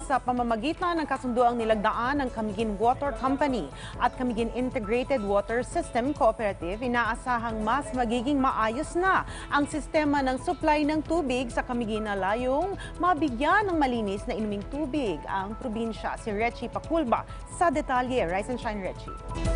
sa pamamagitan ng kasunduang nilagdaan ng Camiguin Water Company at Camiguin Integrated Water System Cooperative, inaasahang mas magiging maayos na ang sistema ng supply ng tubig sa Camiguin na layong mabigyan ng malinis na inuming tubig ang probinsya. Si Rechi Paculba sa detalye. Rise and shine, Rechi.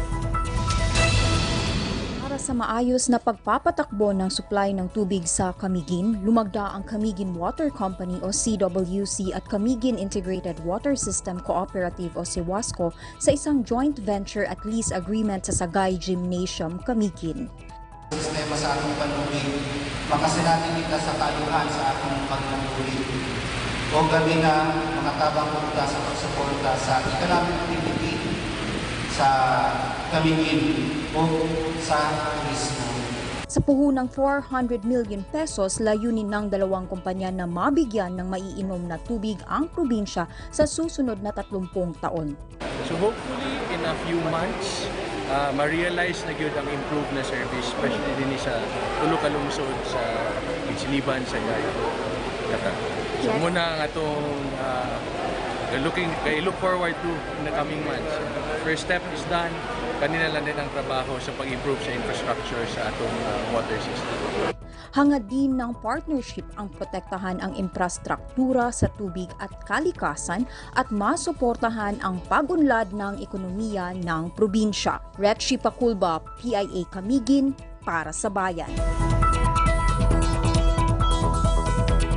Para sa maayos na pagpapatakbo ng supply ng tubig sa Camiguin, lumagda ang Camiguin Water Company o CWC at Camiguin Integrated Water System Cooperative o CIWASCO sa isang joint venture at lease agreement sa Sagay Gymnasium, Camiguin. Sistema sa ating panubig, makasinatin kita sa kaluhan sa ating pagpapuli. O gabi na mga tabang punta sa pagsuporta sa economic activity sa Camiguin o sa turismo. Sa puhunang 400 million pesos, layunin ng dalawang kumpanya na mabigyan ng maiinom na tubig ang probinsya sa susunod na 30 taon. So hopefully in a few months, ma-realize na yun ang improved na service, especially din sa tulo ka lungsod sa Itziliban, sa Kata. So muna nga itong look forward to in the coming months. First step is done. Kanina lang din ang trabaho sa pag-improve sa infrastructure sa atong water system. Hangad din ng partnership ang protektahan ang infrastruktura sa tubig at kalikasan at masuportahan ang pag-unlad ng ekonomiya ng probinsya. Rechi Paculba, PIA Camiguin, para sa bayan.